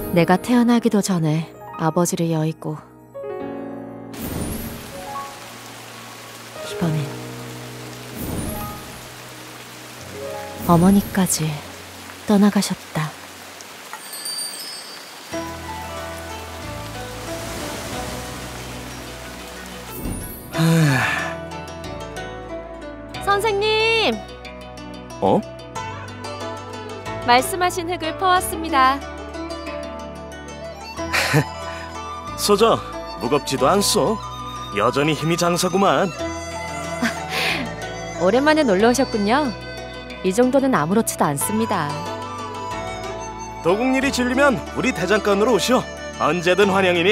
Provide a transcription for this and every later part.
내가 태어나기도 전에 아버지를 여의고 이번엔 어머니까지 떠나가셨다. 선생님! 어? 말씀하신 흙을 퍼왔습니다. 소저, 무겁지도 않소. 여전히 힘이 장사구만. 오랜만에 놀러 오셨군요. 이 정도는 아무렇지도 않습니다. 도국일이 질리면 우리 대장간으로 오시오. 언제든 환영이니.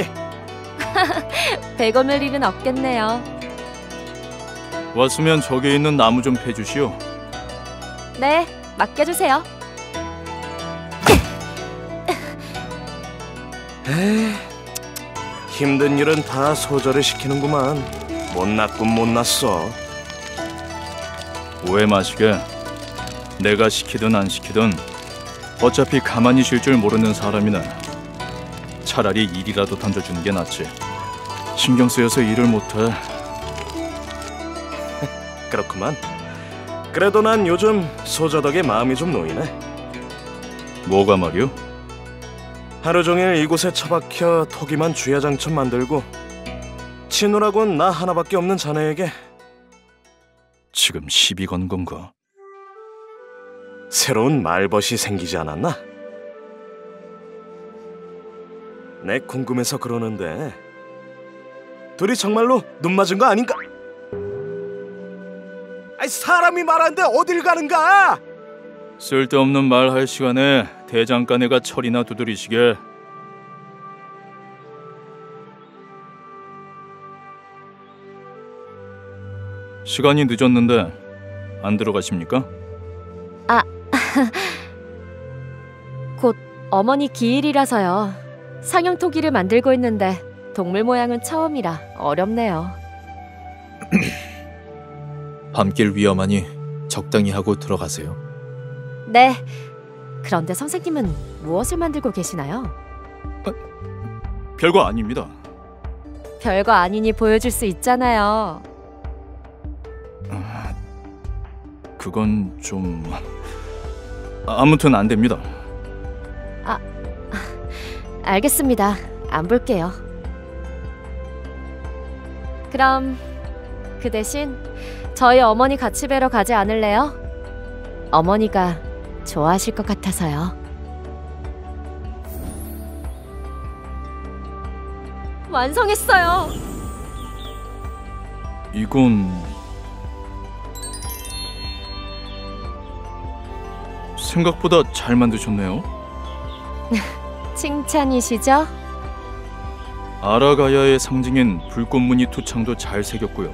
100원을 일은 없겠네요. 왔으면 저기 있는 나무 좀 패주시오. 네, 맡겨주세요. 에이, 힘든 일은 다 소저를 시키는구만. 못났군 못났어. 오해 마시게. 내가 시키든 안 시키든 어차피 가만히 쉴 줄 모르는 사람이나 차라리 일이라도 던져주는 게 낫지. 신경 쓰여서 일을 못해. 그렇구만. 그래도 난 요즘 소저 덕에 마음이 좀 놓이네. 뭐가 말이오? 하루 종일 이곳에 처박혀 토기만 주야장천 만들고 치누라곤 나 하나밖에 없는 자네에게 지금 시비 건 건가? 새로운 말벗이 생기지 않았나? 내 궁금해서 그러는데 둘이 정말로 눈 맞은 거 아닌가? 아이, 사람이 말하는데 어딜 가는가? 쓸데없는 말 할 시간에 대장간애가 철이나 두드리시게. 시간이 늦었는데 안 들어가십니까? 곧 어머니 기일이라서요. 상형 토기를 만들고 있는데 동물 모양은 처음이라 어렵네요. 밤길 위험하니 적당히 하고 들어가세요. 네. 그런데 선생님은 무엇을 만들고 계시나요? 별거 아닙니다. 별거 아니니 보여줄 수 있잖아요. 그건 좀... 아무튼 안 됩니다. 알겠습니다. 안 볼게요. 그럼 그 대신 저희 어머니 같이 뵈러 가지 않을래요? 어머니가 좋아하실 것 같아서요. 완성했어요. 이건... 생각보다 잘 만드셨네요. 칭찬이시죠? 아라가야의 상징인 불꽃무늬 투창도 잘 새겼고요.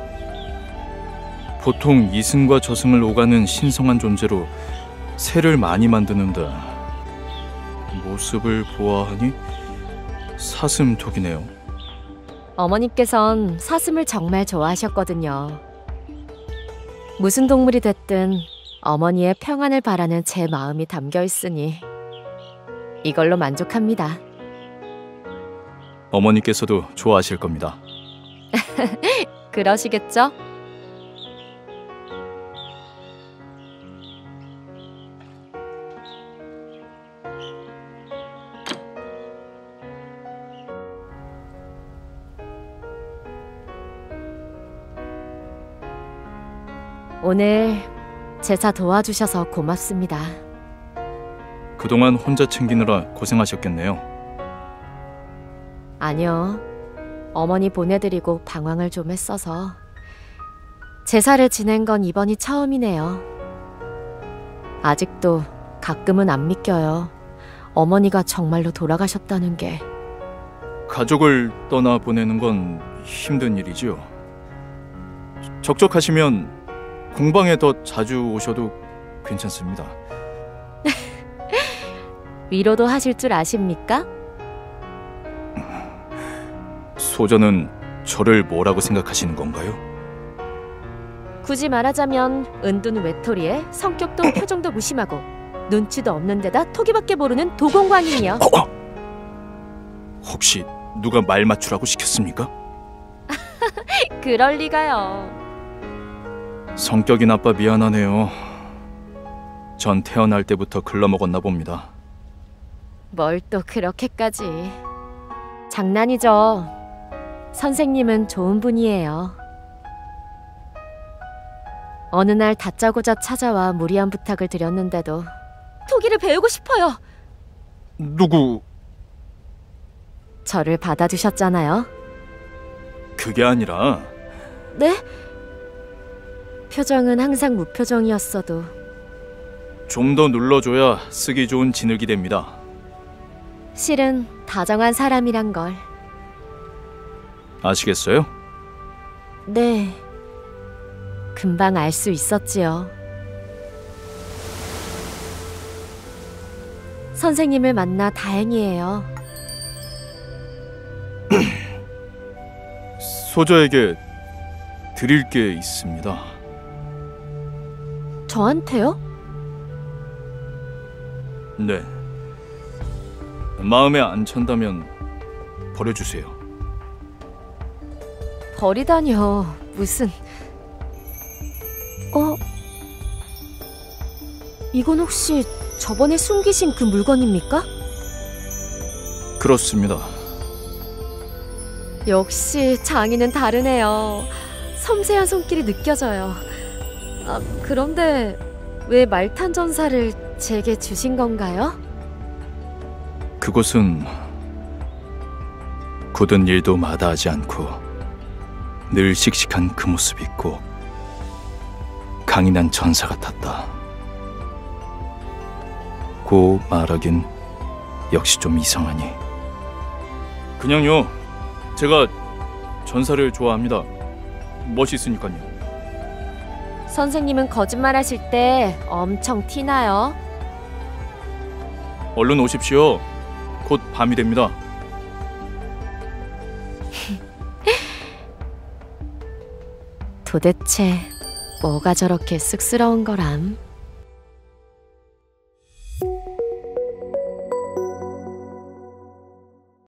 보통 이승과 저승을 오가는 신성한 존재로 새를 많이 만드는데 모습을 보아하니 사슴토기네요. 어머니께선 사슴을 정말 좋아하셨거든요. 무슨 동물이 됐든 어머니의 평안을 바라는 제 마음이 담겨 있으니 이걸로 만족합니다. 어머니께서도 좋아하실 겁니다. 그러시겠죠? 오늘 제사 도와주셔서 고맙습니다. 그동안 혼자 챙기느라 고생하셨겠네요. 아니요. 어머니 보내드리고 방황을 좀 했어서 제사를 지낸 건 이번이 처음이네요. 아직도 가끔은 안 믿겨요. 어머니가 정말로 돌아가셨다는 게. 가족을 떠나보내는 건 힘든 일이지요. 적적하시면 공방에 더 자주 오셔도 괜찮습니다. 위로도 하실 줄 아십니까? 소저는 저를 뭐라고 생각하시는 건가요? 굳이 말하자면 은둔 외톨이에 성격도 표정도 무심하고 눈치도 없는 데다 토기밖에 모르는 도공광인이요. 혹시 누가 말 맞추라고 시켰습니까? 그럴 리가요. 성격이 나빠 미안하네요. 전 태어날 때부터 글러먹었나 봅니다. 뭘 또 그렇게까지. 장난이죠. 선생님은 좋은 분이에요. 어느 날 다짜고짜 찾아와 무리한 부탁을 드렸는데도 토기를 배우고 싶어요. 누구? 저를 받아주셨잖아요. 그게 아니라 네? 표정은 항상 무표정이었어도 좀 더 눌러줘야 쓰기 좋은 지능이 됩니다. 실은 다정한 사람이란 걸. 아시겠어요? 네. 금방 알 수 있었지요. 선생님을 만나 다행이에요. 소저에게 드릴 게 있습니다. 저한테요? 네. 마음에 안 찬다면 버려주세요. 버리다니요. 무슨... 이건 혹시 저번에 숨기신 그 물건입니까? 그렇습니다. 역시 장인은 다르네요. 섬세한 손길이 느껴져요. 그런데 왜 말탄 전사를 제게 주신 건가요? 그곳은 굳은 일도 마다하지 않고 늘 씩씩한 그 모습이 있고 강인한 전사 같았다. 고 말하긴 역시 좀 이상하니. 그냥요. 제가 전사를 좋아합니다. 멋있으니까요. 선생님은 거짓말하실 때 엄청 티나요. 얼른 오십시오. 곧 밤이 됩니다. 도대체 뭐가 저렇게 쑥스러운 거람?